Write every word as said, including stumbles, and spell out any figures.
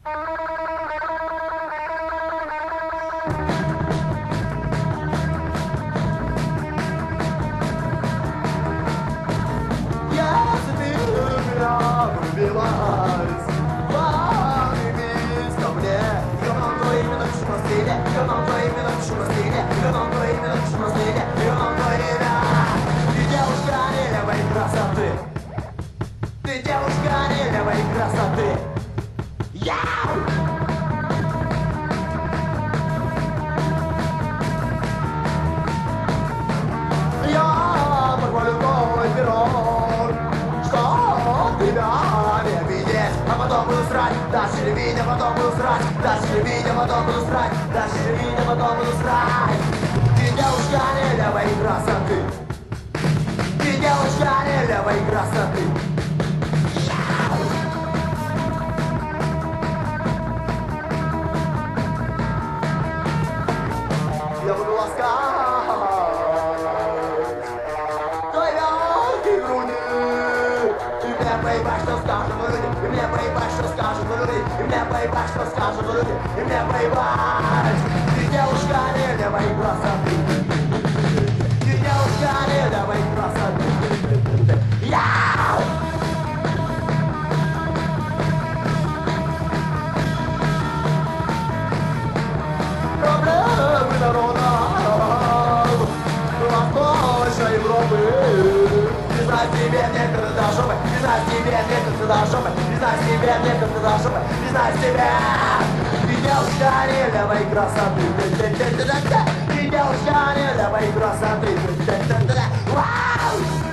Я заберу меня, влюбилась. Понравились ко мне. Гном твоими ночью на стиле, гном твоими ночью на стиле, гном твоими ночью на стиле, гном твоими. Ты девушка нелевой красоты. Ты девушка нелевой красоты. Яу! Я похвалю твой пирог, что тебя не видеть, а потом буду срать, даже не видя, потом буду срать, даже не видя, потом буду срать, даже не видя, потом буду срать. Ты девушка нелевой красоты. Ты девушка нелевой красоты. Я буду ласкать твои мягкие груди. И мне поебать, что скажут люди. И мне поебать, что скажут люди. И мне поебать, что скажут люди. И мне поебать. Ты девушка нелевой красоты. Ты девушка нелевой красоты. Яу! Проблемы народа Восточной Европы. Признать себе некогда до жопы. Признать себе некогда до жопы. Признать себе некогда до жопы. Признать себе. Ты девушка нелевой красоты. Ты девушка нелевой красоты. Вау!